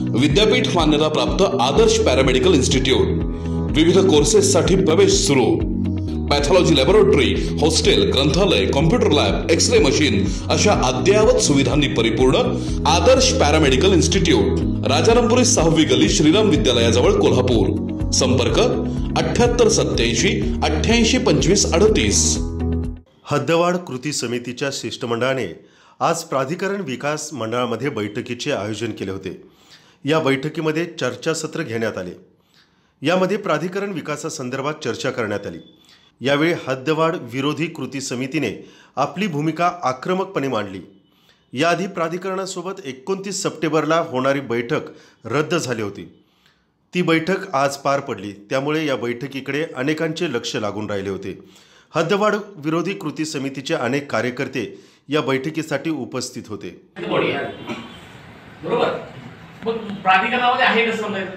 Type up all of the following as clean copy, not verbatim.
विद्यापीठ मान्यता प्राप्त आदर्श पॅरामेडिकल इन्स्टिट्यूट। विविध कोर्सेससाठी प्रवेश सुरू। पॅथॉलॉजी लॅबोरेटरी, हॉस्टेल, ग्रंथालय, कॉम्प्युटर लॅब, एक्स-रे मशीन अशा अद्ययावत सुविधांनी परिपूर्ण आदर्श पॅरामेडिकल इन्स्टिट्यूट, राजारामपुरी 6वी गली, श्रीराम विद्यालयाजवळ, कोल्हापूर। संपर्क 7887 88 25 38। हद्दवाढ कृती समितीच्या शिष्टमंडळाने आज प्राधिकरण विकास मंडळामध्ये बैठकीचे आयोजन केले होते। या बैठकीमध्ये चर्चासत्र घेण्यात आले। यामध्ये प्राधिकरण विकासासंदर्भात चर्चा करण्यात आली। यावेळी हद्दवाढ विरोधी कृती समितीने आपली भूमिका आक्रमकपणे मांडली। याआधी प्राधिकरणासोबत 29 सप्टेंबरला होणारी बैठक रद्द झाली होती। ती बैठक आज पार पडली, त्यामुळे या बैठकीकडे अनेकांचे लक्ष लागून राहिले होते। हद्दवाढ विरोधी कृती समितीचे अनेक कार्यकर्ते या बैठकीसाठी उपस्थित होते। बरोबर, मग प्राधिकरणामध्ये आहे कसं समजायचं?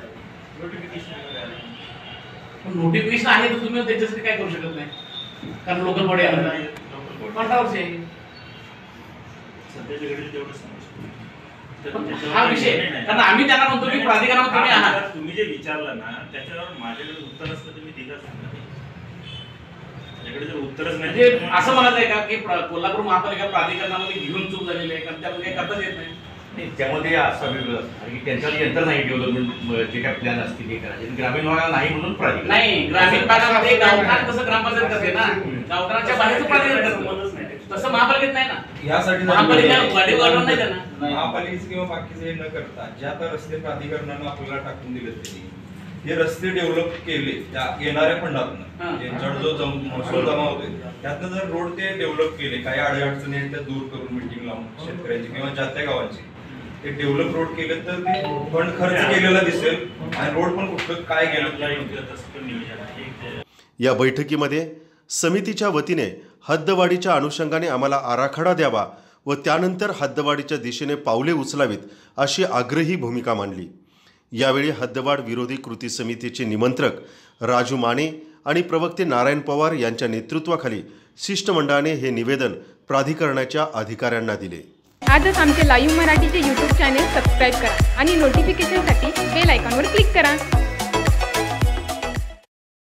नोटिफिकेशन आहे तर तुम्ही त्याच्यासाठी काय करू शकत नाही, कारण लोकल बॉडी आला नाही, कंट्रोवर्सी आहे सध्याच्या घडीला तेवढं समजतो हा विषय। कारण आम्ही त्यांना म्हणतो की प्राधिकरणामध्ये तुम्ही आहात, तुम्ही जे विचारलं ना त्याच्यावर माझ्याकडे उत्तर असतं तर मी दिलं असतं। त्याच्याकडे जर उत्तरच नाही म्हणजे असं म्हणत आहे का की कोल्हापूर महापालिका प्राधिकरणामध्ये घेऊन चूक झालेली आहे, कारण त्यामध्ये काही करताच येत नाही? त्यामध्ये असं वेगळं असतं की त्यांच्यावर यंत्र नाही, डेव्हलपमेंट जे काही प्लॅन असतील ते करायचे, ग्रामीण भागाला नाही म्हणून प्राधिकरण नाही। ग्रामीण भागामध्ये गावठाण कसं ग्रामपंचायत करते ना, गावठाणाच्या बाहेरचं प्राधिकरण करतं, तसं महापालिकेत नाही ना। यासाठी महापालिका वाढीव करणार नाही त्यांना, महापालिकेचं किंवा बाकीचे हे न करता ज्या आता रस्ते प्राधिकरणानं आपल्याला टाकून दिले त्यांनी हे रस्ते डेव्हलप केले त्या येणाऱ्या फंडातून ज्यांच्याकडे जो महसूल जमा होतोय त्यातनं जर रोड ते डेव्हलप केले, काही अडचणी आहेत त्या दूर करून मिटिंग लावून शेतकऱ्यांची किंवा ज्या त्या गावांची ते डेव्हलप रोड केले तर ते फंड खर्च केलेला दिसेल आणि रोड पण कुठलं काय गेलं तसं नियोजन आहे। या बैठकीमध्ये समितीच्या वतीने हद्दवाढीच्या अनुषंगाने आम्हाला आराखडा द्यावा व त्यानंतर हद्दवाढीच्या दिशेने पावले उचलावीत अशी आग्रही भूमिका मांडली। यावेळी हद्दवाढ विरोधी कृती समितीचे निमंत्रक राजू माने आणि प्रवक्ते नारायण पवार यांच्या नेतृत्वाखाली शिष्टमंडळाने हे निवेदन प्राधिकरणाच्या अधिकाऱ्यांना दिले। आजच आमचे लाईव्ह मराठीचे YouTube चॅनेल सबस्क्राईब करा आणि नोटिफिकेशनसाठी बेल आयकॉनवर क्लिक करा।